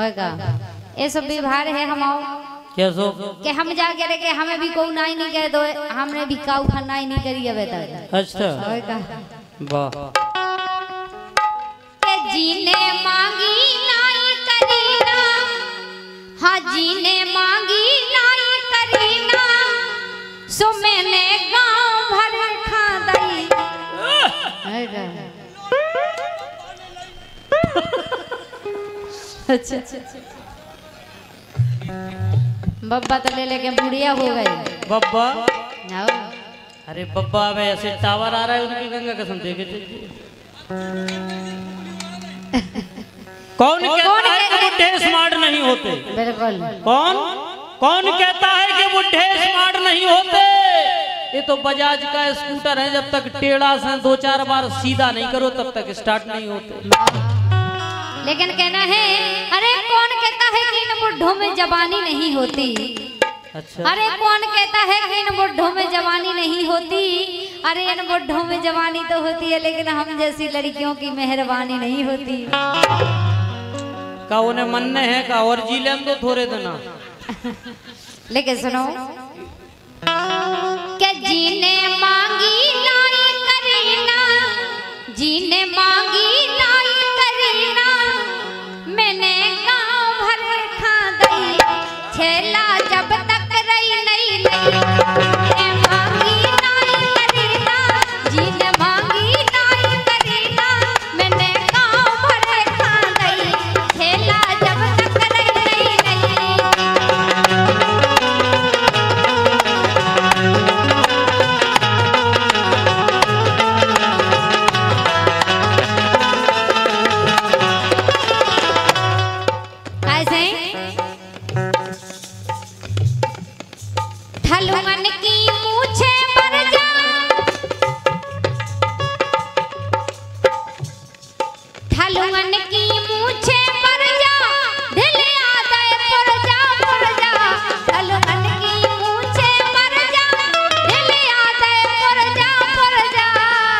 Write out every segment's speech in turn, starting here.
का ये सब व्यवहार है हम क्या सो के हम जाके रे के हमें भी कोई नाई नहीं कह दो हमने भी काऊ खाना ही नहीं करी अबे तक। अच्छा का वाह के जीने मांगी नाई करीना हाँ जीने मांगी नाई करीना सो मैंने गांव भर खा दई है का अच्छा बब्बा तो ले लेके बुढ़िया हो गए बब्बा। आओ अरे बब्बा अब ऐसे टावर आ रहा है उनकी गंगा कसम देखे कौन कहता है कि बुढ़े स्मार्ट नहीं होते? बिल्कुल कौन कहता है कि बुढ़े स्मार्ट नहीं होते? ये तो बजाज का स्कूटर है, जब तक टेढ़ा से 2-4 बार सीधा नहीं करो तब तक स्टार्ट नहीं होते। लेकिन कहना है अरे कौन कहता है कि इन बुढ़ों में जवानी नहीं होती। अच्छा अरे कौन कहता है कि इन बुढ़ों में जवानी नहीं होती। अरे इन बुढ़ों में जवानी तो होती है लेकिन हम जैसी लड़कियों की मेहरबानी नहीं होती। का उन्हें मनने है का और जी लें तो थोड़े देना। लेकिन सुनो के जीने मांगी नाई करीना जीने मांगी नाई करीना मैंने गांव भर खा दई छेला जब तक रही नहीं जीने मांगी नाई करीना जीने मांगी नाई करीना मैंने गांव भर खा दई छेला जब तक रही नहीं ठलुअन की मूछे पर जा ठलुअन की मूछे पर जा दिल आदे पर जा ठलुअन की मूछे पर जा दिल आदे पर जा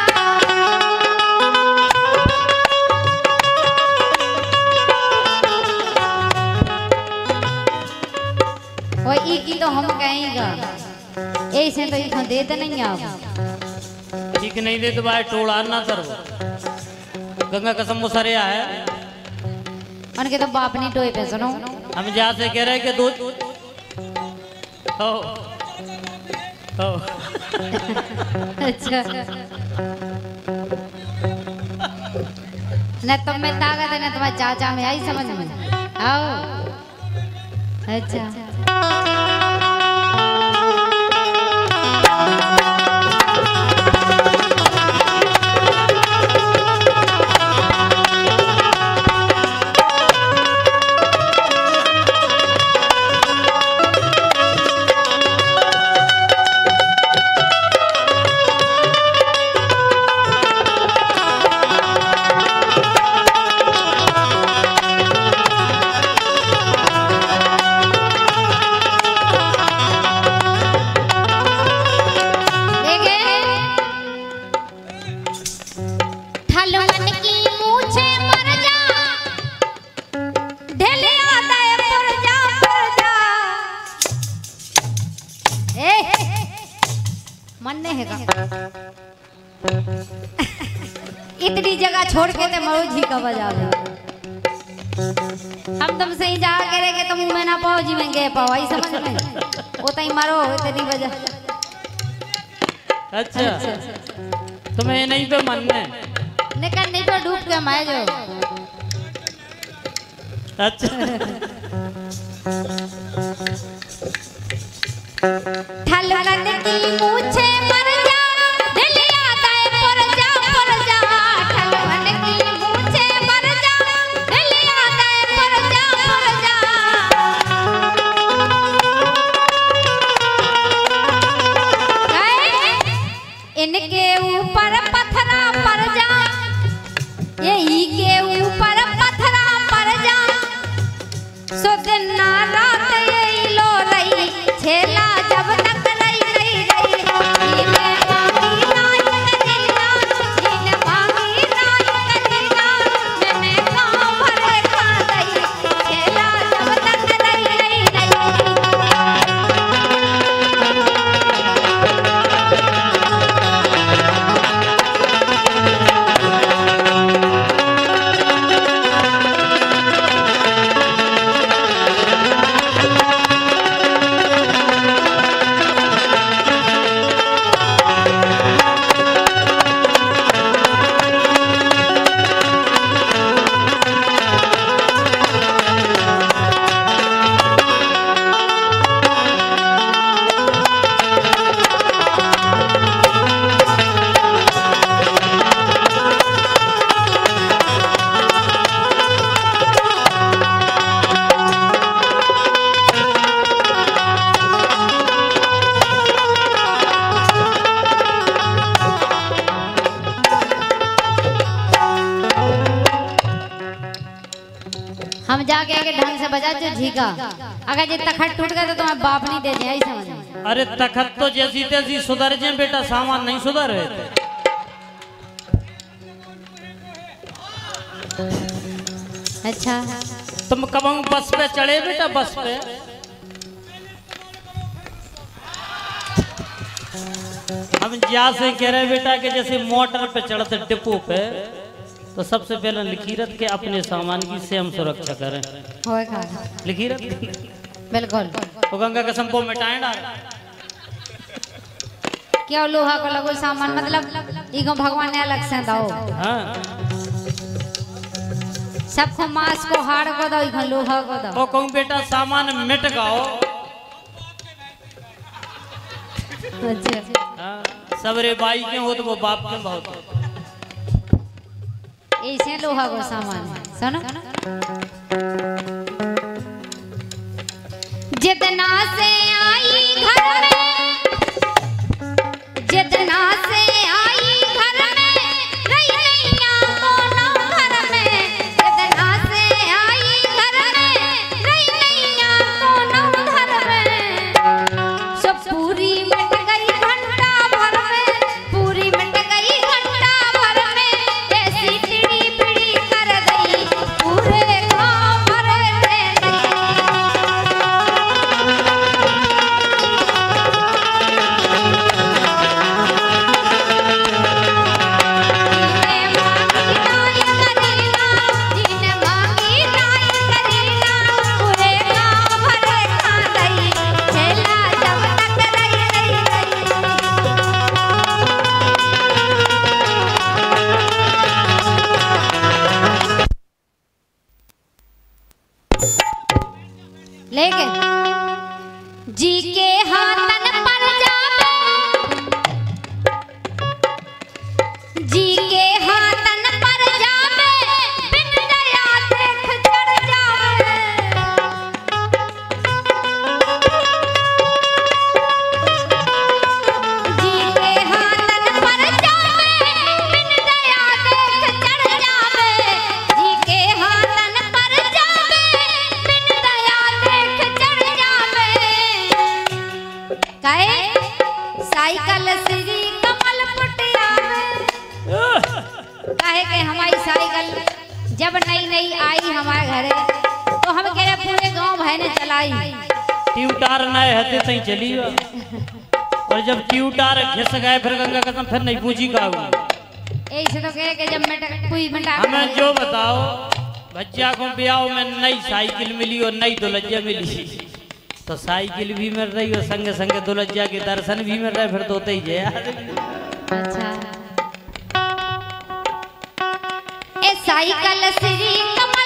ओए ई की तो हम कहेंगा ऐसे तो इखो दे दे नहीं आप ठीक नहीं दे तो भाई टोला ना तर गंगा कसम वो सरे है उनके तो बाप नहीं टोए पे सुनो हम जहाँ से कह रहे हैं कि दो हो अच्छा न तुम में ताकत है न तुम्हारे चाचा में आई समझ में आओ अच्छा इतनी जगह छोड़ के ते मऊ जी का बजा ले हम तुमसे ही जा करे के तुम में ना पाओ जी में गे पाओ आई समझ में वो तई मारो इतनी वजह। अच्छा तुम्हें नहीं पे मानना है निकल नहीं तो डूब के मैं जो अच्छा ठलुअन की मूछे पर जा दिल आता है पर जा ठलुअन की मूछे पर जा दिल आता है पर जा इनके ऊपर पत्थरा पर जा यही के ऊपर पत्थरा पर जा सो दिन ना रात यही लो रही छेला जब तक मांगी नाई करीना मैंने गांव भर खा दई छेला हम जाके आगे ढंग से बजा जो झीका, अगर ये तखत टूट गया तो तुम्हारा बाप नहीं दे जाए, समझ में। अरे तखत तो जैसी तैसी सुधर जाए बेटा, सामान नहीं सुधर रहे थे। अच्छा तुम कब बस पे चढ़े बेटा? बस पे हम यहाँ से कह रहे बेटा कि जैसे मोटर पे चढ़ते डिपो पे, तो सबसे पहले लिखीरत के अपने सामान की से हम सुरक्षा करें। होएगा लिखीरत बिल्कुल। वो गंगा कसम को मिटाएं डाल। क्या लोहा को लगो सामान, मतलब इको भगवान ने अलग से दाओ। हाँ सबको मांस को हाड़ को दो, इको लोहा को दो। तो कहूँ बेटा सामान मिट गाओ। अच्छा हाँ, सबरे बाई के हो तो वो बाप के बहुत हो। ऐसे लोहा को सामान है, सुनो। जितना से आई घर में, जितना से आई घर में, रही नैया कोनो घर में। जितना से आई घर में, रही नैया कोनो घर में। सब पूरी मिट गई घंटा भर में, पूरी मिट गई घंटा भर में। ऐसी तिड़ी पिड़ी कर गई पूरे गाँव भर में नहीं। जिने मांगी नाई करीना, पूरे गाँव भर खा गई। खेला जब तक रही रही लेके जी के हाथन पर जावे, जी के हाथन पर जावे, बिन दया देख चढ़ जावे। जी के हाथन पर जावे, बिन दया देख चढ़ जावे। जी के हाथन पर जावे, बिन दया देख चढ़ जावे। कहे साइकिल श्री कमल पुटियावे। कहे के हमारी साइकिल जब नई नई आई हमारे घरे, तो हम कह रहे पूरे गांव भाई ने चलाई। ट्यूटार नए हते तई चली हो। और जब ट्यूटार घिस गए फिर गंगा कसम फिर नहीं पूछी का हुआ। ऐसे तो कहे कि जब कोई मिटा हमें जो बताओ, बच्चा को ब्याह में नई साइकिल मिली और नई दुल्हनिया मिली, तो साइकिल भी मिल रही और संगे संगे दुल्हनिया के दर्शन भी मिल रहे, फिर तो होते ही जे। अच्छा ए साइकिल श्री कमल